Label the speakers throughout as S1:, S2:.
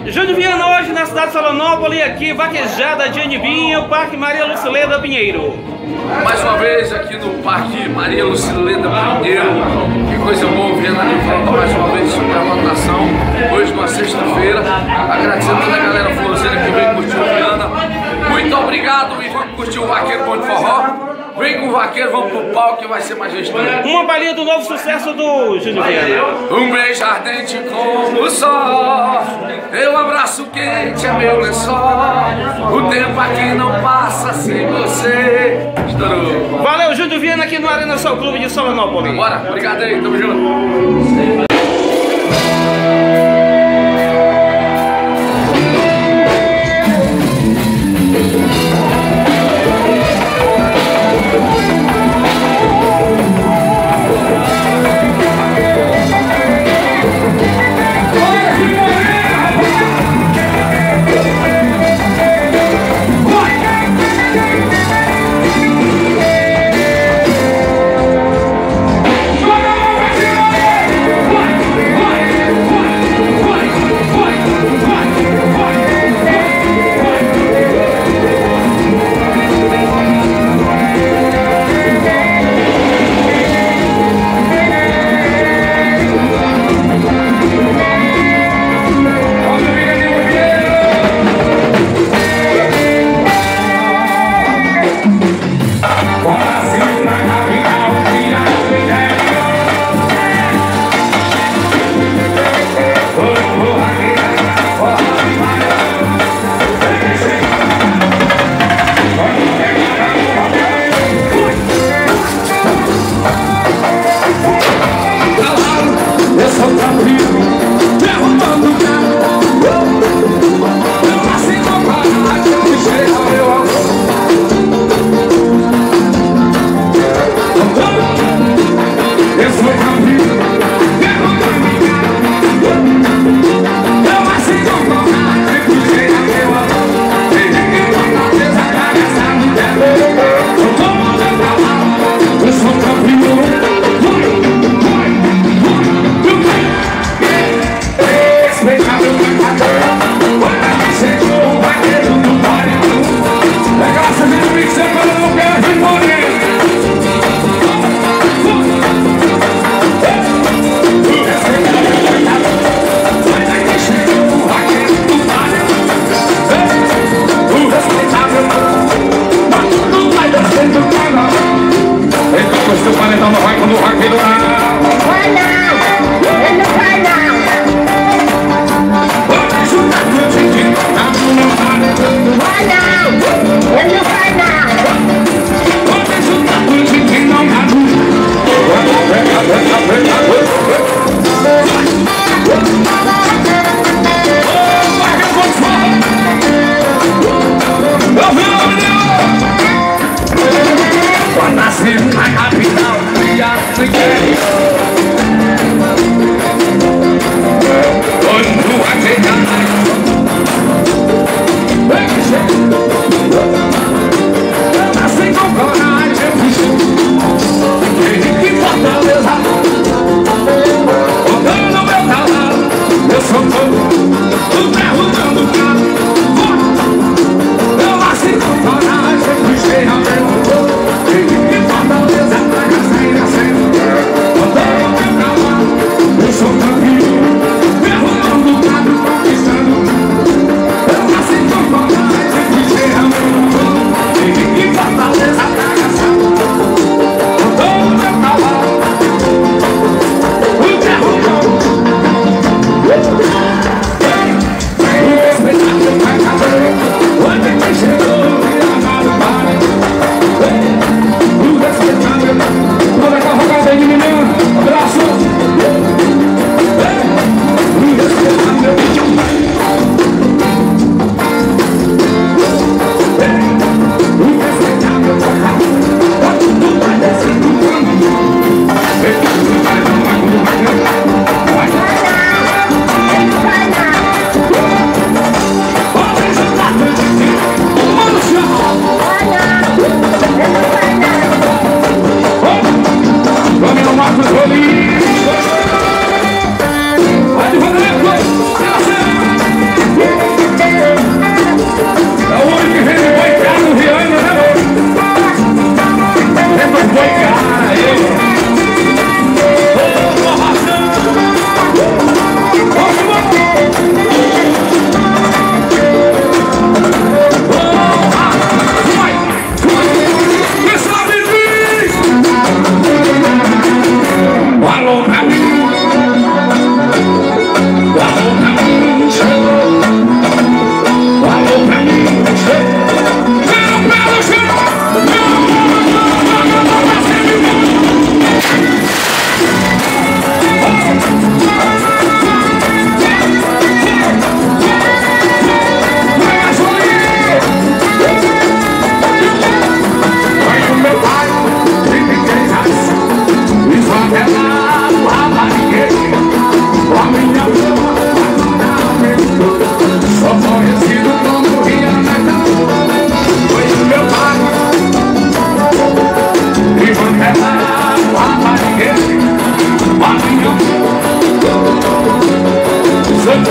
S1: Júnior Viana hoje na cidade de Solonópolis, aqui vaquejada de Anibinho, Parque Maria Lucileda Pinheiro.
S2: Mais uma vez aqui no Parque Maria Lucileda Pinheiro. Que coisa boa, Viana de volta mais uma vez sobre a votação. Hoje numa sexta-feira. Agradecendo a toda a galera forrozeira que veio curtir o Viana. Muito obrigado e vamos curtir o Vaqueiro Bom de Forró. Vem com o vaqueiro, vamos pro palco que vai ser majestoso.
S1: Uma palhinha do novo sucesso do Júnior Viana.
S2: Um beijo ardente como o sol, eu abraço quente é meu lençol. O tempo aqui não passa sem você. Estourou.
S1: Valeu, Júnior Viana aqui no Arena Sol Clube de Solonópolis.
S2: Bora, obrigado aí, tamo junto.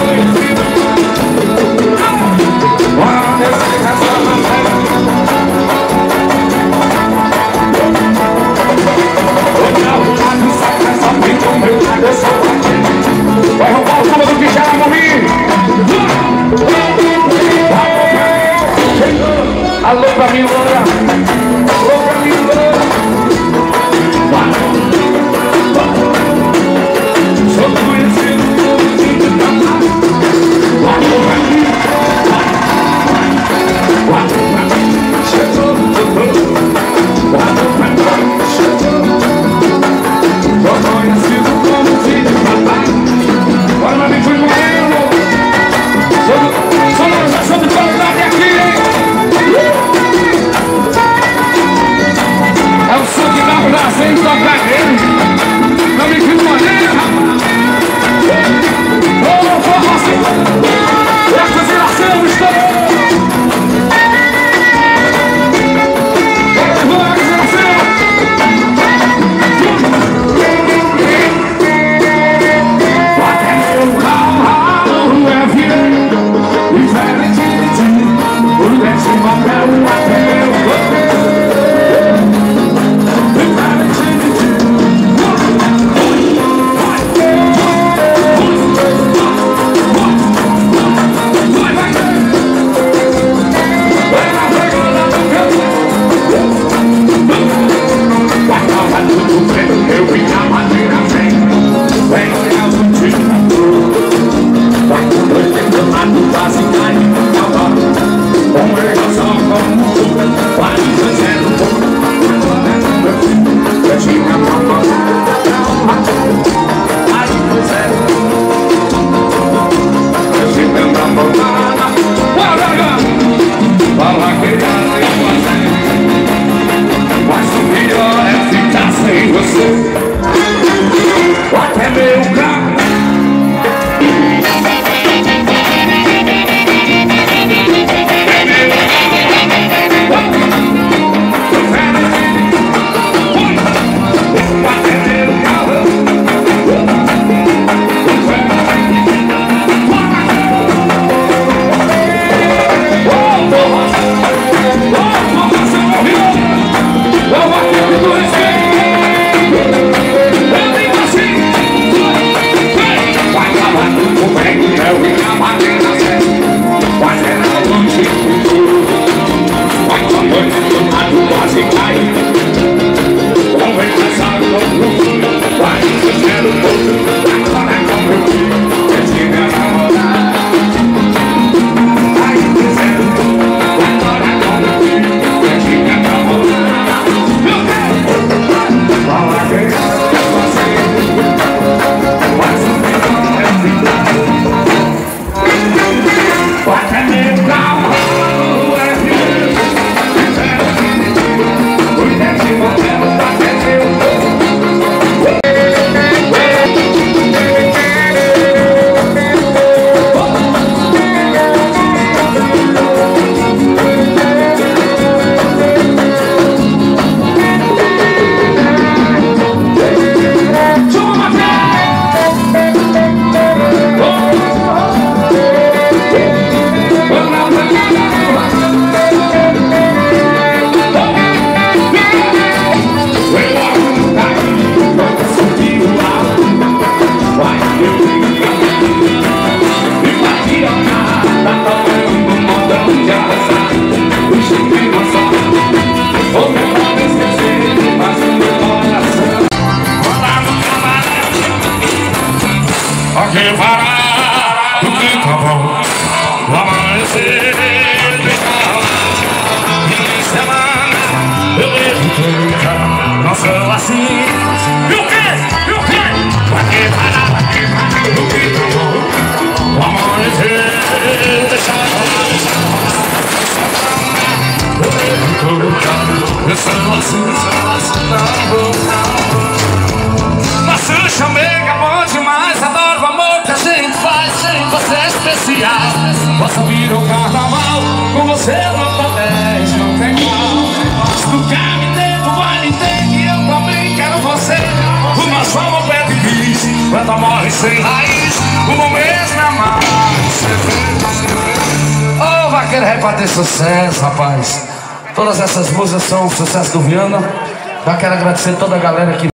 S3: Vai roubar o tubo do que já morri. Alô pra mim, Loura. Alô pra mim, Loura. Sou conhecido por ti de cantar. Alô pra mim. Alô pra mim. Chegou, chegou. Alô pra mim. Chegou. Sou conhecido por ti de cantar. Olha pra mim, fui morrendo. Sou de qualidade aqui, hein? É o som que dá pra sem tocar nele. Não me fiz maneira, rapaz. Ô, forró assim. Essa geração estourou. Vamos, geração. Até meu carro é virei. Diferente de ti. O décimo papel até meu corpo. Eu vim na madeira, vem olhar o dia. Vai com dois tentando quase cair no cavalo. Com regação como tudo, vai fazendo pouco. Agora é meu filho, eu tinha uma palavra pra honrar. Aí pois é, eu tinha uma palavra. Fala que já tem fazer. Mas o melhor é ficar sem você. Até meu carro. Não sou assim. E o quê? E o quê? Vai que parar, o que acabou. O amanhecer deixa eu sou assim, nossa chamega bom demais. Adoro o amor que a gente faz sem você é especial. Posso vir o carnaval com você no top 10, não tem mal. Se tu quer me ter, tu vai me ter, que eu também quero você. O nosso amor pede bis, planta morre sem raiz.
S2: o mês na marcha.
S4: Ô, vaqueiro vai bater sucesso, rapaz. Todas essas músicas são um sucesso do Viana. Já quero agradecer toda a galera que